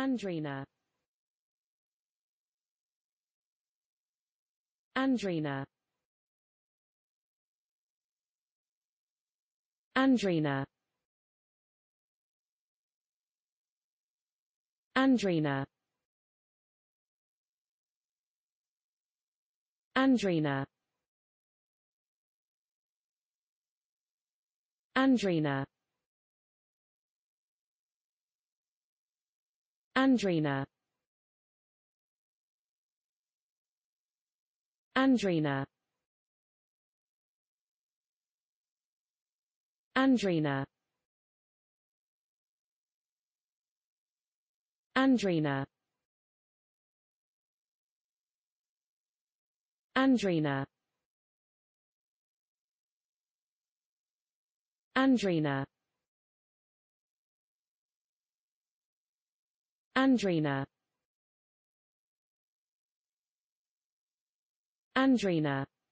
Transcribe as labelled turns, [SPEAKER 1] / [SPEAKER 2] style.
[SPEAKER 1] Andrena. Andrena. Andrena. Andrena. Andrena. Andrena. Andrena. Andrena. Andrena. Andrena. Andrena. Andrena. Andrena. Andrena.